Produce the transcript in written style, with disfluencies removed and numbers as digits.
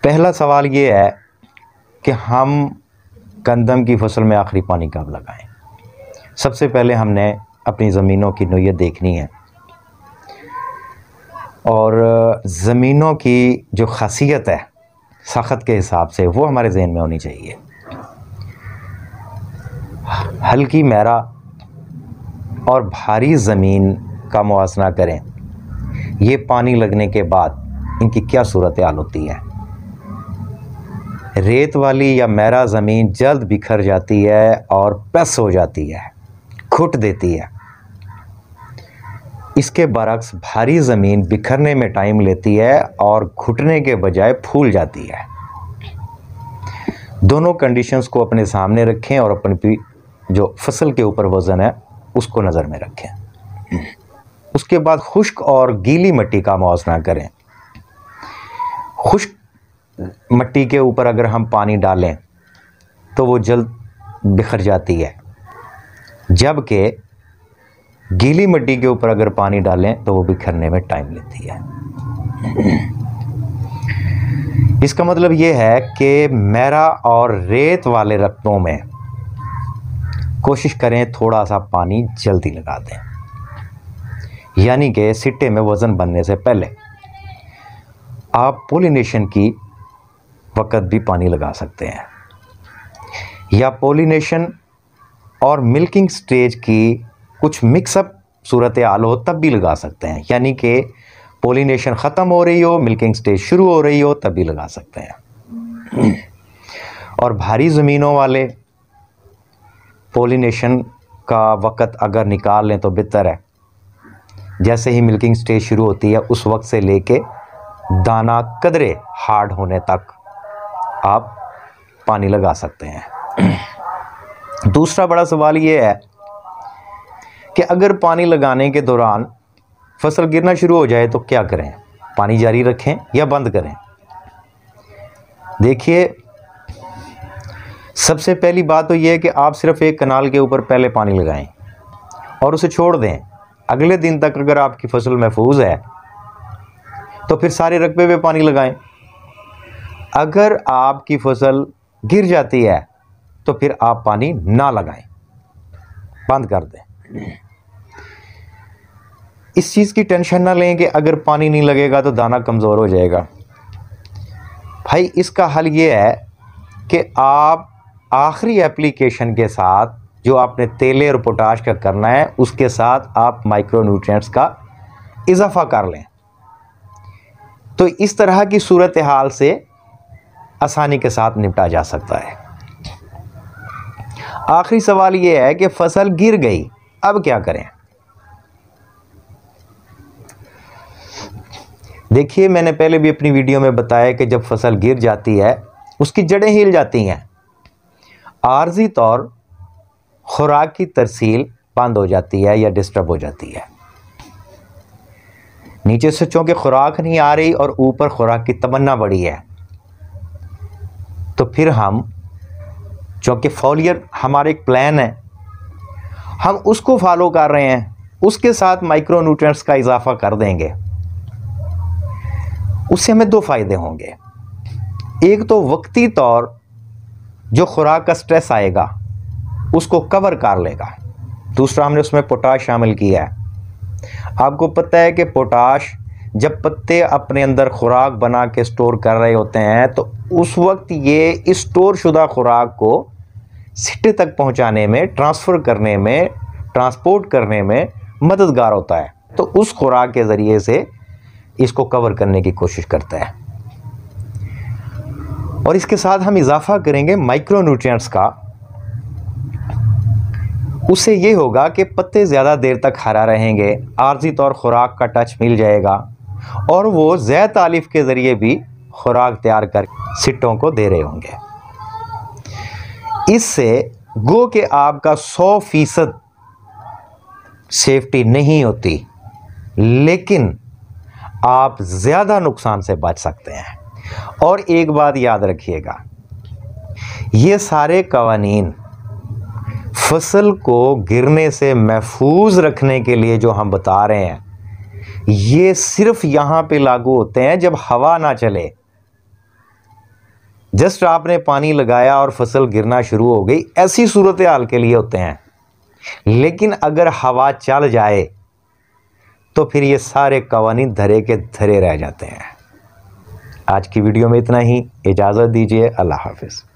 पहला सवाल ये है कि हम गंदम की फसल में आखिरी पानी कब लगाएं। सबसे पहले हमने अपनी ज़मीनों की नोयत देखनी है और ज़मीनों की जो खासियत है सख्त के हिसाब से वो हमारे जहन में होनी चाहिए। हल्की मैरा और भारी ज़मीन का मुआवजा करें, ये पानी लगने के बाद इनकी क्या सूरत हाल होती है। रेत वाली या मैरा ज़मीन जल्द बिखर जाती है और पस हो जाती है, घुट देती है। इसके बरक्स भारी ज़मीन बिखरने में टाइम लेती है और घुटने के बजाय फूल जाती है। दोनों कंडीशंस को अपने सामने रखें और अपनी जो फसल के ऊपर वज़न है उसको नज़र में रखें। उसके बाद खुश्क और गीली मिट्टी का मुआवजा करें। खुश्क मिट्टी के ऊपर अगर हम पानी डालें तो वो जल्द बिखर जाती है, जबकि गीली मिट्टी के ऊपर अगर पानी डालें तो वो बिखरने में टाइम लेती है। इसका मतलब ये है कि मैरा और रेत वाले रकबों में कोशिश करें थोड़ा सा पानी जल्दी लगा दें, यानी कि सिट्टे में वज़न बनने से पहले। आप पोलिनेशन की वक़्त भी पानी लगा सकते हैं, या पोलिनेशन और मिल्किंग स्टेज की कुछ मिक्सअप सूरत हाल हो तब भी लगा सकते हैं, यानी कि पोलिनेशन ख़त्म हो रही हो, मिल्किंग स्टेज शुरू हो रही हो तब भी लगा सकते हैं। और भारी ज़मीनों वाले पोलिनेशन का वक़्त अगर निकाल लें तो बेहतर है। जैसे ही मिल्किंग स्टेज शुरू होती है उस वक्त से लेके दाना कदरे हार्ड होने तक आप पानी लगा सकते हैं। दूसरा बड़ा सवाल ये है कि अगर पानी लगाने के दौरान फसल गिरना शुरू हो जाए तो क्या करें, पानी जारी रखें या बंद करें। देखिए, सबसे पहली बात तो ये है कि आप सिर्फ एक कनाल के ऊपर पहले पानी लगाएं और उसे छोड़ दें। अगले दिन तक अगर आपकी फसल महफूज है तो फिर सारे रकबे पे पानी लगाएं। अगर आपकी फसल गिर जाती है तो फिर आप पानी ना लगाएं, बंद कर दें। इस चीज़ की टेंशन ना लें कि अगर पानी नहीं लगेगा तो दाना कमज़ोर हो जाएगा। भाई, इसका हल ये है कि आप आखिरी एप्लीकेशन के साथ जो आपने तेले और पोटाश का करना है उसके साथ आप माइक्रोन्यूट्रिएंट्स का इजाफा कर लें, तो इस तरह की सूरत हाल से आसानी के साथ निपटा जा सकता है। आखिरी सवाल ये है कि फसल गिर गई, अब क्या करें। देखिए, मैंने पहले भी अपनी वीडियो में बताया कि जब फसल गिर जाती है उसकी जड़ें हिल जाती हैं, आर्जी तौर खुराक की तरसील बंद हो जाती है या डिस्टर्ब हो जाती है। नीचे से चूंकि खुराक नहीं आ रही और ऊपर खुराक की तमन्ना बढ़ी है, तो फिर हम चूंकि फॉलियर हमारा एक प्लान है, हम उसको फॉलो कर रहे हैं, उसके साथ माइक्रोन्यूट्रिएंट्स का इजाफा कर देंगे। उससे हमें दो फायदे होंगे। एक तो वक्ती तौर जो खुराक का स्ट्रेस आएगा उसको कवर कर लेगा। दूसरा, हमने उसमें पोटाश शामिल किया है। आपको पता है कि पोटाश जब पत्ते अपने अंदर खुराक बना के स्टोर कर रहे होते हैं तो उस वक्त ये इस स्टोर शुदा खुराक को सिट्टे तक पहुंचाने में, ट्रांसफ़र करने में, ट्रांसपोर्ट करने में मददगार होता है। तो उस खुराक के ज़रिए से इसको कवर करने की कोशिश करता है। और इसके साथ हम इजाफा करेंगे माइक्रोन्यूट्रिएंट्स का। उससे ये होगा कि पत्ते ज़्यादा देर तक हरा रहेंगे, आर्जी तौर खुराक का टच मिल जाएगा और वो ज़ैद तालीफ के ज़रिए भी खुराक तैयार कर सिट्टों को दे रहे होंगे। इससे गो के आपका 100% सेफ्टी नहीं होती, लेकिन आप ज़्यादा नुकसान से बच सकते हैं। और एक बात याद रखिएगा, ये सारे कवानीन फसल को गिरने से महफूज रखने के लिए जो हम बता रहे हैं, ये सिर्फ यहाँ पे लागू होते हैं जब हवा ना चले। जस्ट आपने पानी लगाया और फसल गिरना शुरू हो गई, ऐसी सूरत हाल के लिए होते हैं। लेकिन अगर हवा चल जाए तो फिर ये सारे कवानीन धरे के धरे रह जाते हैं। आज की वीडियो में इतना ही, इजाज़त दीजिए, अल्लाह हाफिज़।